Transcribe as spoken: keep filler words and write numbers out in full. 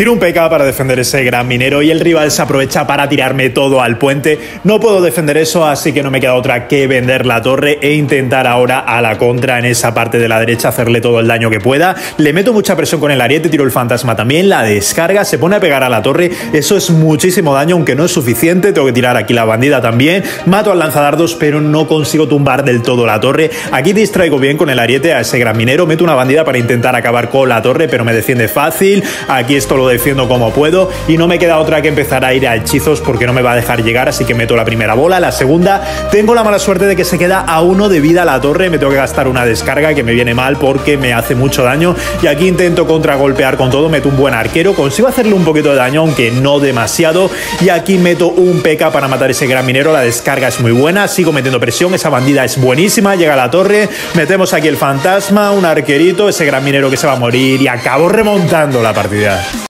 Tiro un P K para defender ese gran minero y el rival se aprovecha para tirarme todo al puente. No puedo defender eso, así que no me queda otra que vender la torre e intentar ahora a la contra en esa parte de la derecha hacerle todo el daño que pueda. Le meto mucha presión con el ariete, tiro el fantasma también, la descarga, se pone a pegar a la torre. Eso es muchísimo daño, aunque no es suficiente. Tengo que tirar aquí la bandida también. Mato al lanzadardos, pero no consigo tumbar del todo la torre. Aquí distraigo bien con el ariete a ese gran minero. Meto una bandida para intentar acabar con la torre, pero me defiende fácil. Aquí esto lo defiendo como puedo y no me queda otra que empezar a ir a hechizos porque no me va a dejar llegar, así que meto la primera bola. La segunda, tengo la mala suerte de que se queda a uno de vida la torre. Me tengo que gastar una descarga que me viene mal porque me hace mucho daño y aquí intento contragolpear con todo. Meto un buen arquero, consigo hacerle un poquito de daño, aunque no demasiado, y aquí meto un P K para matar ese gran minero. La descarga es muy buena, sigo metiendo presión, esa bandida es buenísima, llega a la torre, metemos aquí el fantasma, un arquerito, ese gran minero que se va a morir y acabo remontando la partida.